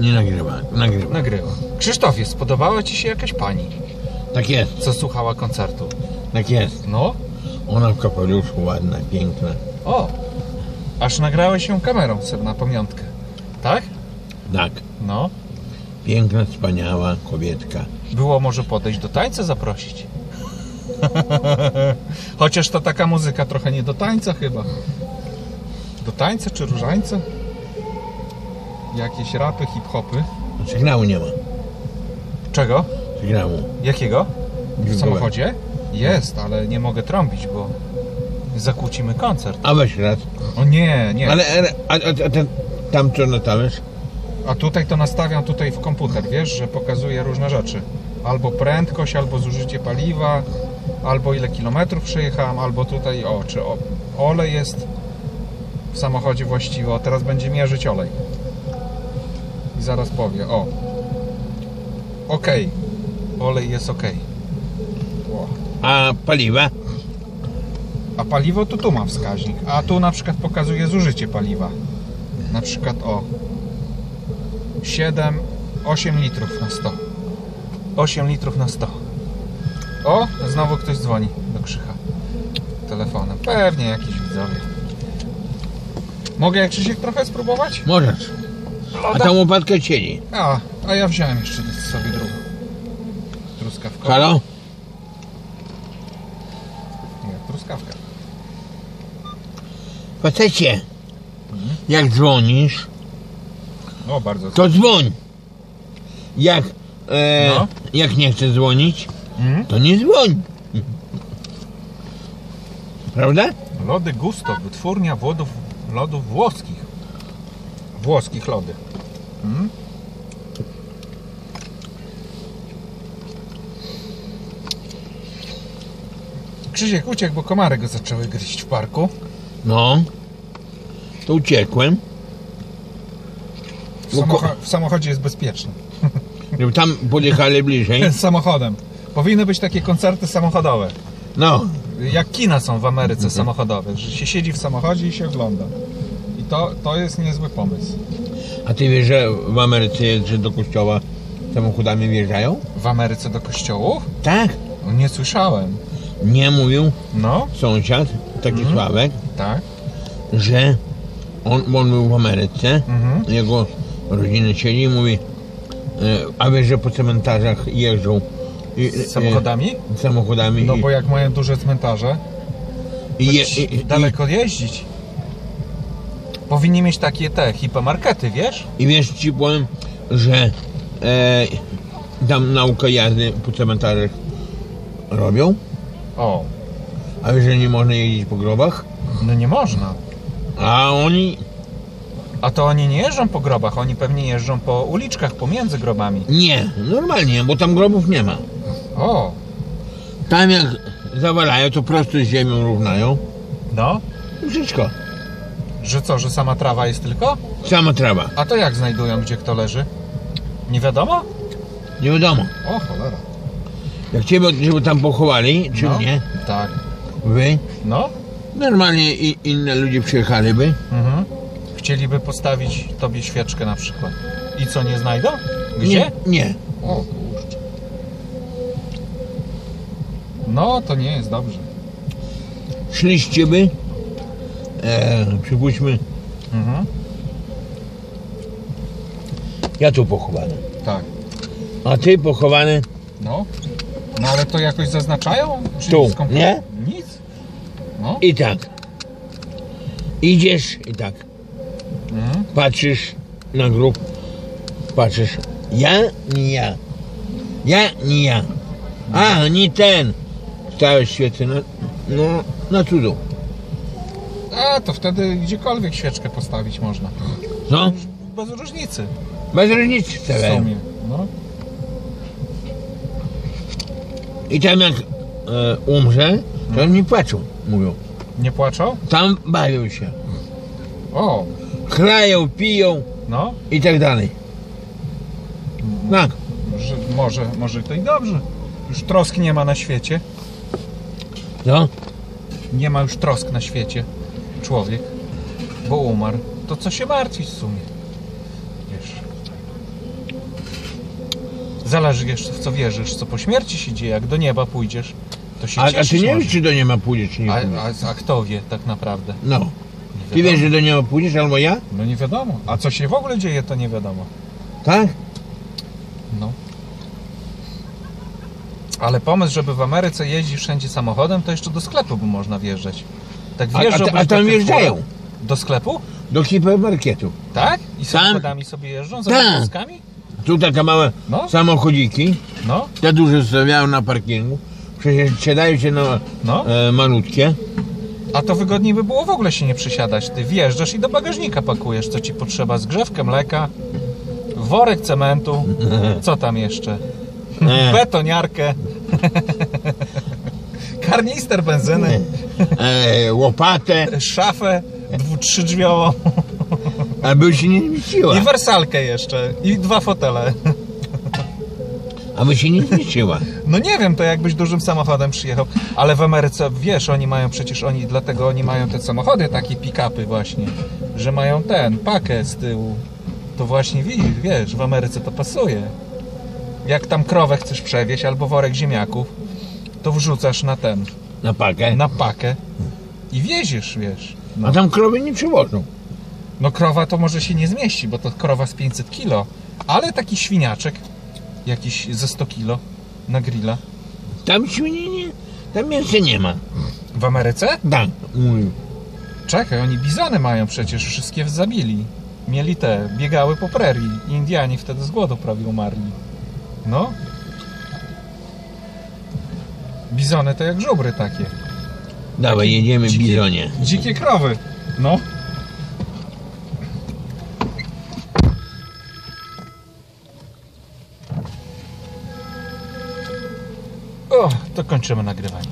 Nie nagrywa, nagrywa. Nagrywa. Krzysztofie, spodobała ci się jakaś pani, Tak jest, co słuchała koncertu? tak jest. No? Ona w kapeluszu, ładna, piękna. O! Aż nagrałeś ją kamerą sobie na pamiątkę. Tak? Tak, No. piękna, wspaniała kobietka. Było może podejść do tańca zaprosić. Chociaż to taka muzyka trochę nie do tańca chyba. Do tańca czy różańca? Jakieś rapy, hip-hopy. Sygnału nie ma. Czego? Sygnału. Jakiego? W Dźwiękowego. samochodzie? Jest, ale nie mogę trąbić, bo zakłócimy koncert. A weź raz. O nie, nie. Ale ten, tam co nastawiasz? A tutaj to nastawiam tutaj w komputer, wiesz, że pokazuje różne rzeczy. Albo prędkość, albo zużycie paliwa, albo ile kilometrów przejechałem, albo tutaj, czy olej jest w samochodzie właściwy. O, teraz będzie mierzyć olej. I zaraz powie, okej. Olej jest okej. A paliwa? A paliwo to tu ma wskaźnik. A tu na przykład pokazuje zużycie paliwa. Na przykład 8 litrów na 100. 8 litrów na 100. O, znowu ktoś dzwoni do Krzycha telefonem. Pewnie jakiś widzowie. Mogę jak Krzysiek trochę spróbować? Możesz. A tam łopatkę siedzi. A ja wziąłem jeszcze sobie drugą. Truskawkę. Halo? Nie, truskawka. Facecie, jak dzwonisz, O, bardzo. to dzwoń. Jak, No. jak nie chcesz dzwonić, Mhm. to nie dzwoń. Prawda? Lody Gusto, wytwórnia lodów włoskich. Włoskich lody. Krzysiek uciekł, bo komary go zaczęły gryźć w parku. No. To uciekłem. W samochodzie jest bezpieczny. Żeby tam podjechali bliżej. Z samochodem. Powinny być takie koncerty samochodowe. No. Jak kina są w Ameryce samochodowe, że się siedzi w samochodzie i się ogląda. I to jest niezły pomysł. A ty wiesz, że w Ameryce jest, że do kościoła samochodami wjeżdżają? W Ameryce do kościołów? Tak. No, nie słyszałem. Nie mówił No, sąsiad, taki Sławek, tak. że on był w Ameryce, jego rodziny siedzi i mówi, a wiesz, że po cmentarzach jeżdżą Samochodami? samochodami No bo jak mają duże cmentarze, to daleko jeździć. Powinni mieć takie hipermarkety, wiesz? i wiesz, ci powiem, że tam naukę jazdy po cmentarzach robią, O, a wiesz, że nie można jeździć po grobach, no nie można. a oni A to oni nie jeżdżą po grobach, oni pewnie jeżdżą po uliczkach pomiędzy grobami. nie, normalnie, bo tam grobów nie ma. O, Tam jak zawalają, to prosto z ziemią równają no. i wszystko. Że co, że sama trawa jest tylko? Sama trawa. A to jak znajdują, gdzie kto leży? Nie wiadomo? Nie wiadomo. O, cholera. Jak ciebie, żeby tam pochowali, czy No, nie, tak. wy, No. normalnie inne ludzie przyjechaliby. Chcieliby postawić tobie świeczkę na przykład. I co, nie znajdą? Gdzie? Nie. O kurczę. No, to nie jest dobrze. Szliście by, przypuśćmy, ja tu pochowany, Tak. a ty pochowany No. No ale to jakoś zaznaczają? Czy Tu, nic kompletnie? nie? Nic? No. i tak. Idziesz i tak. Patrzysz na grób, patrzysz, ja, nie ja. Ja, nie ja. A, nie ten. Stałeś świecę na cudu. A, to wtedy gdziekolwiek świeczkę postawić można. No, Bez różnicy. bez różnicy W stawiają. sumie. No. I tam jak umrze, to oni płaczą, mówią. Nie płaczą? Tam bawią się. O, Chlają, piją no. i tak dalej. Tak. Że może to i dobrze. Już trosk nie ma na świecie. No. Nie ma już trosk na świecie. Człowiek. Bo umarł. To co się martwić w sumie? Wiesz. Zależy jeszcze w co wierzysz, co po śmierci się dzieje. Jak do nieba pójdziesz, to się A cieszysz. ty nie może. wiesz, czy do nieba pójdziesz, czy nie pójdziesz? A kto wie tak naprawdę? No. Nie Ty wiadomo. wiesz, że do nieba pójdziesz, albo ja? No nie wiadomo. A co się w ogóle dzieje, to nie wiadomo. Tak? No. Ale pomysł, żeby w Ameryce jeździć wszędzie samochodem, to jeszcze do sklepu by można wjeżdżać. Tak wjeżdżałbyś a tam do tych wjeżdżają. furek? Do sklepu? Do hipermarketu. Tak? I Tam? samochodami sobie jeżdżą? Za Tak. wózkami? Tu takie małe No. samochodziki. No, Te duże stawiają na parkingu. Przesiadają się na no. malutkie. A to wygodniej by było w ogóle się nie przysiadać. Ty wjeżdżasz i do bagażnika pakujesz, co ci potrzeba. Zgrzewkę mleka, worek cementu, co tam jeszcze? Betoniarkę, karnister benzyny, Łopatę, szafę 3-drzwiową aby się nie zmieściła. i wersalkę jeszcze i 2 fotele. Aby się nie zmieściła. No nie wiem, to jakbyś dużym samochodem przyjechał, ale w Ameryce, wiesz, oni mają przecież, dlatego oni mają te samochody, takie pick-upy właśnie, że mają pakę z tyłu. To właśnie wiesz, w Ameryce to pasuje. Jak tam krowę chcesz przewieźć albo worek ziemniaków, to wrzucasz Na pakę. na pakę i wieziesz, wiesz. No. A tam krowy nie przywożą. No krowa to może się nie zmieści, bo to krowa z 500 kilo, ale taki świniaczek, jakiś ze 100 kilo na grilla. Tam świnie nie. Tam mięsa nie ma. W Ameryce? Tak. Mówił. Czekaj, oni bizony mają przecież, wszystkie zabili. Mieli biegały po prerii. Indianie wtedy z głodu prawie umarli. No. Bizony to jak żubry takie. Dawaj, jedziemy dzikie- bizonie. Dzikie krowy. No. O, to kończymy nagrywanie.